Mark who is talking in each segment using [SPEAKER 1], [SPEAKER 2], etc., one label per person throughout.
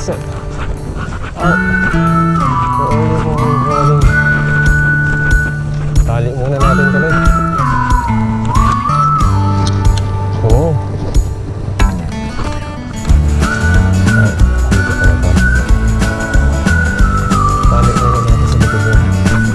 [SPEAKER 1] set. Out. Tali muna natin tuloy. Oo. Tali muna natin sa likod mo.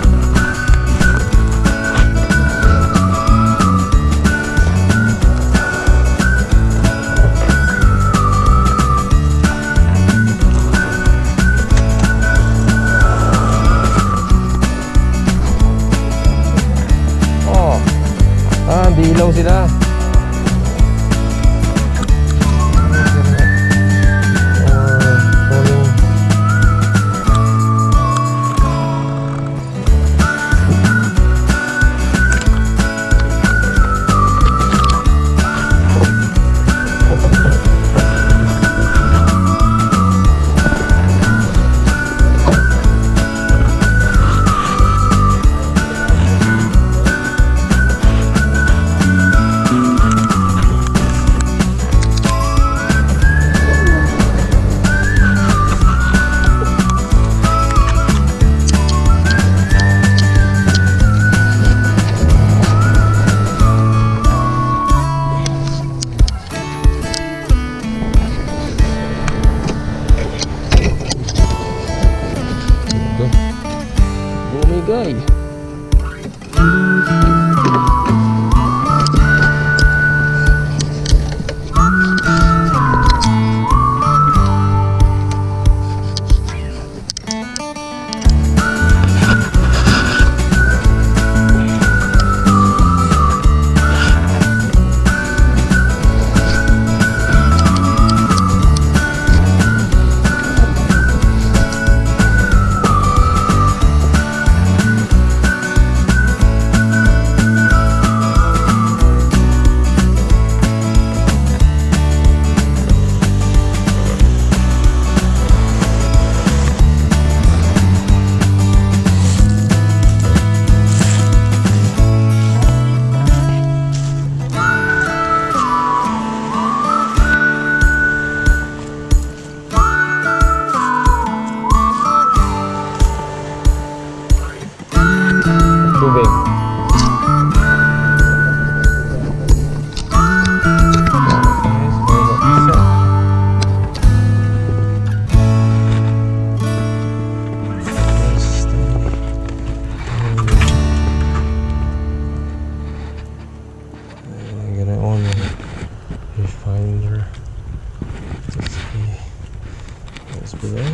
[SPEAKER 1] Dilaw sila. Bumigay. Tubig. Get it on the finder. Let's see what's below.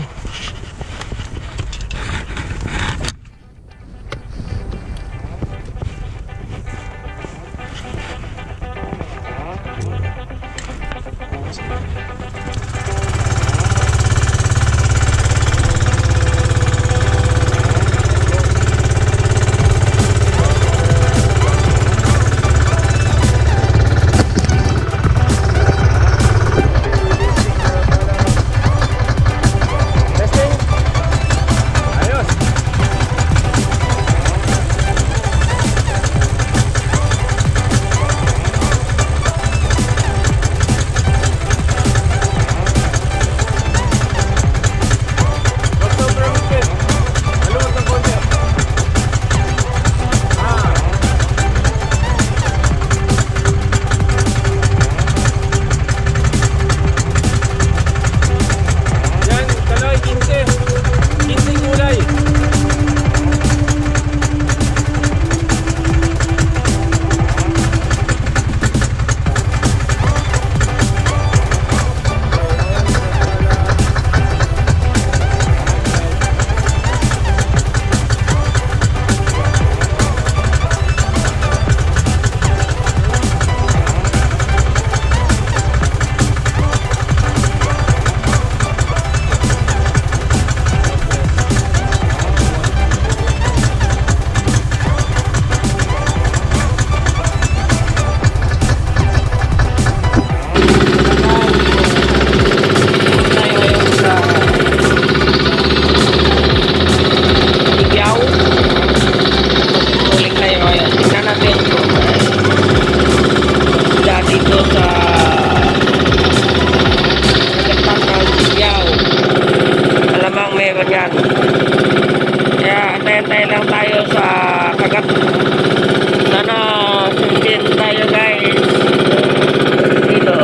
[SPEAKER 2] Testing. kung meron yan. Kaya antay-antay lang tayo sa kagat. Sana sundin tayo guys. Dito.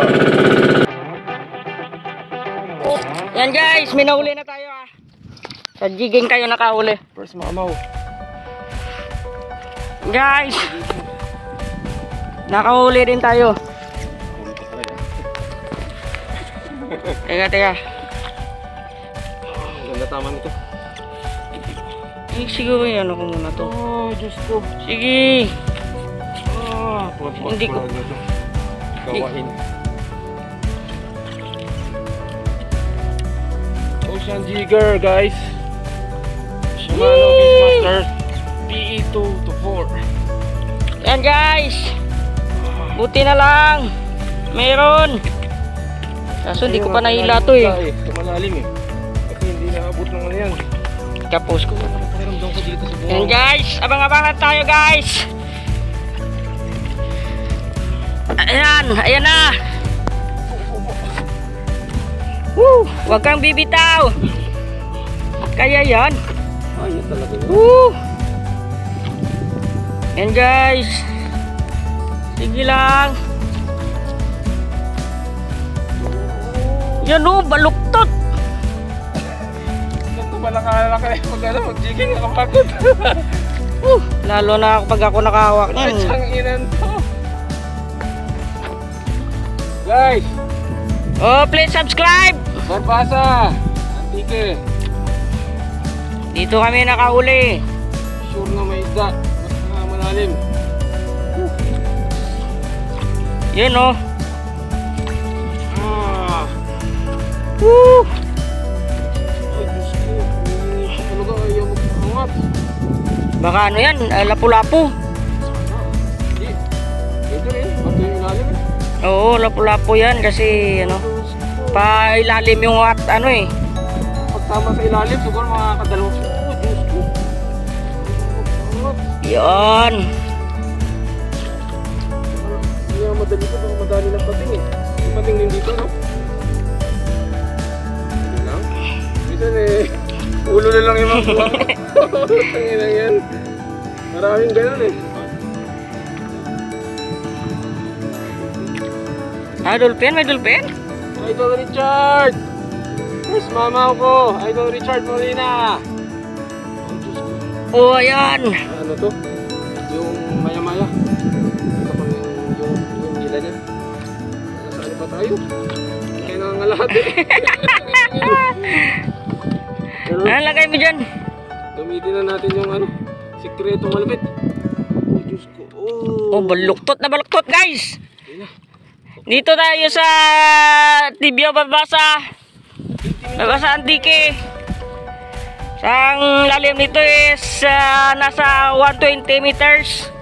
[SPEAKER 2] Yan guys, may nahuli na tayo ah. Sa jigging kayo nakahuli.
[SPEAKER 1] First mamaw.
[SPEAKER 2] Guys, nakahuli din tayo. Teka.
[SPEAKER 1] Ganda tama nito.
[SPEAKER 2] Siguro yan ako muna to.
[SPEAKER 1] Oh, Diyos ko.
[SPEAKER 2] Sige.
[SPEAKER 1] Hindi ko. Gawain. Ocean Jigger, guys. Shimano Beastmaster PE2-4.
[SPEAKER 2] Yan guys. Buti na lang. Meron. Kaso hindi ko pa nahila to eh.
[SPEAKER 1] Malalim eh. Kasi hindi naabot ng ano yan.
[SPEAKER 2] Kapos ko.
[SPEAKER 1] Pakiramdam ko dito sa buwan.
[SPEAKER 2] Yan guys. Abang-abangan tayo guys. Ayan na. Woo! Huwag kang bibitaw. Kaya yan.
[SPEAKER 1] Ayun talaga yun.
[SPEAKER 2] Woo! Yan guys. Sige lang. Yan o, baluktot.
[SPEAKER 1] Ito ba nakalaki mag-jigging ang pagod.
[SPEAKER 2] Lalo na pag ako nakahawak
[SPEAKER 1] Ay,
[SPEAKER 2] niyan.
[SPEAKER 1] siyang inan to. Guys,
[SPEAKER 2] Oh, please subscribe.
[SPEAKER 1] Barbasa, Antike.
[SPEAKER 2] Dito kami nakahuli.
[SPEAKER 1] Sure na may isda. Mas malalim.
[SPEAKER 2] Yun o.
[SPEAKER 1] Woo! Ay, Diyos ko. Ito talaga ayaw mag-angat.
[SPEAKER 2] Baka ano yan, lapu-lapu.
[SPEAKER 1] Hindi. Ito rin. Bato yung ilalim eh.
[SPEAKER 2] Oo, lapu-lapu yan kasi ano, pa ilalim yung ano eh.
[SPEAKER 1] Pagtama sa ilalim, siguro makakadalawang. Oh, Diyos ko. Angat.
[SPEAKER 2] Yan.
[SPEAKER 1] Hindi nga madali ko. Baka madali ng pating eh. Yung pating din dito, no? Hindi lang. Minsan eh, ulo na lang yung mga buwang. Tangin lang yan. Maraming ganun eh.
[SPEAKER 2] Dolphin, may dolphin?
[SPEAKER 1] Idol Richard! First mamaw ko, Idol Richard Molina. Oh, Diyos ko.
[SPEAKER 2] Oh, ayan.
[SPEAKER 1] Ano to? Yung maya-maya. Ito pa yung nila niya. Nasaan pa tayo? Kaya nangangalahad eh. Pero,
[SPEAKER 2] Ano lagay mo dyan?
[SPEAKER 1] gamitin na natin yung ano, sikretong malapit. Oh, Diyos ko.
[SPEAKER 2] Oh, baluktot na baluktot guys. Dito tayo sa Tibia Barbasa. Barbasa Antike. Ang lalim nito is nasa 120 meters.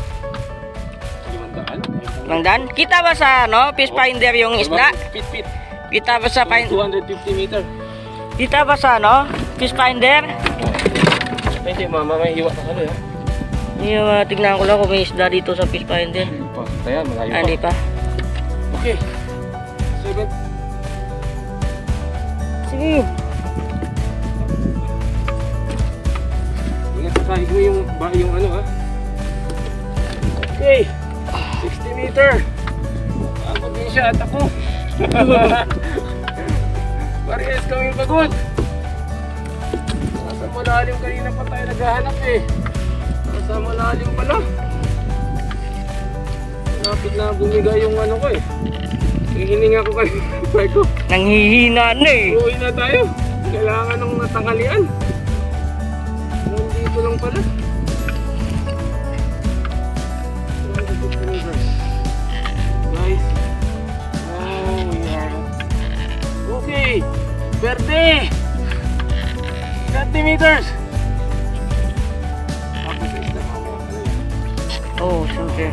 [SPEAKER 2] 500. Kita ba sa ano, fish finder yung isda?
[SPEAKER 1] Pit.
[SPEAKER 2] Kita ba sa
[SPEAKER 1] 250 meter.
[SPEAKER 2] Kita ba sa ano, fish finder?
[SPEAKER 1] Hindi, mama, may hiwa ka kalo ya.
[SPEAKER 2] Tignan ko lang kung may isda dito sa fish finder.
[SPEAKER 1] Ayan, malayo pa.
[SPEAKER 2] Hindi pa.
[SPEAKER 1] Okay. 7.
[SPEAKER 2] Sige.
[SPEAKER 1] Ingat sa sahig mo yung ano ha. Okay. 60 meter. Pagod din siya at ako. Parehas kami pagod. Nasa malalim kanina pa tayo naghahanap eh. Nasa malalim pala. Napit na bumigay yung ano ko eh. Hihininga ko kanina ko.
[SPEAKER 2] Nanghihina na eh.
[SPEAKER 1] Uwi na tayo. Kailangan ng natanghalian. Nandito lang pala. Guys. Oh, we are. Okay. Verde. 30 meters. Ako sa isla mamaya.
[SPEAKER 2] Oh, siyempre.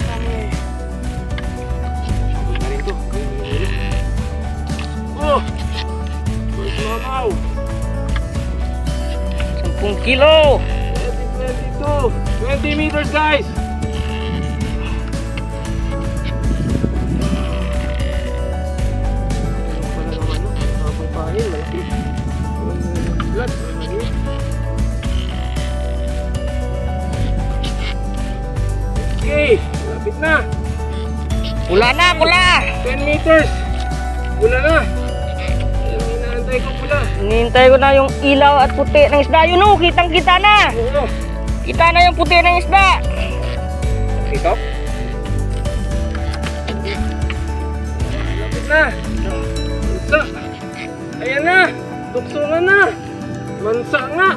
[SPEAKER 1] Oh! First mamaw!
[SPEAKER 2] 10 kilo!
[SPEAKER 1] 20 meters guys! Ulat. Okay, lapit na.
[SPEAKER 2] Pula na, pula.
[SPEAKER 1] 10 meters. Pula na. Ayan, inaantay ko pula.
[SPEAKER 2] Hinihintay ko na yung ilaw at puti ng isda. Yun o, kitang-kita na.
[SPEAKER 1] Oo.
[SPEAKER 2] Kita na yung puti ng isda.
[SPEAKER 1] Ito? Lapit na. Mansa. Ayan na. Tuksungan na. Mansa nga.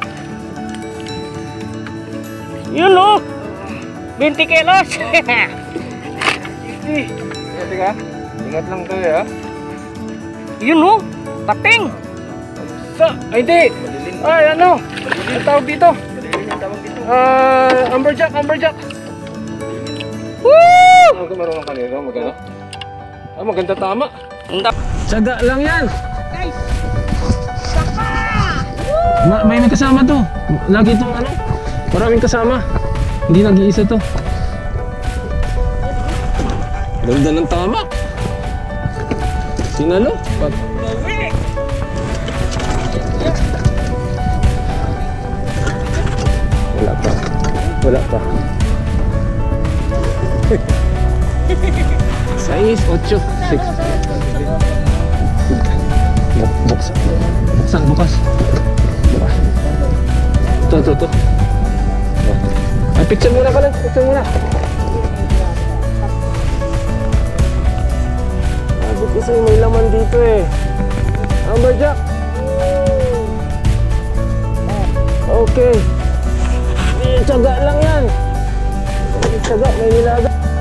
[SPEAKER 2] Yun o. 20 kilos.
[SPEAKER 1] Easy. Teka. Ingat lang kayo ha.
[SPEAKER 2] Yun o. Pating.
[SPEAKER 1] Mansa. Ay hindi. Ay ano. Ang tawag dito. Amberjack. Amberjack.
[SPEAKER 2] Woo!
[SPEAKER 1] Ano ka marunong kanina? Maganda? Maganda tama.
[SPEAKER 2] Hindi.
[SPEAKER 1] Tsaga lang yan.
[SPEAKER 2] Guys. Saka.
[SPEAKER 1] May kasama to. Lagi itong ano. Maraming kasama. Hindi nag-iisa to. Ganda ng tama. Sinalo. Wala pa. Wala pa. 6, 8, 6. Buksan. Buksan, bukas. Ito. Ay, picture muna pala. Picture muna. Sabi ko sa'yo, may laman dito eh. Amberjack. Okay. May tsaga lang yan. May tsaga, may nilaga.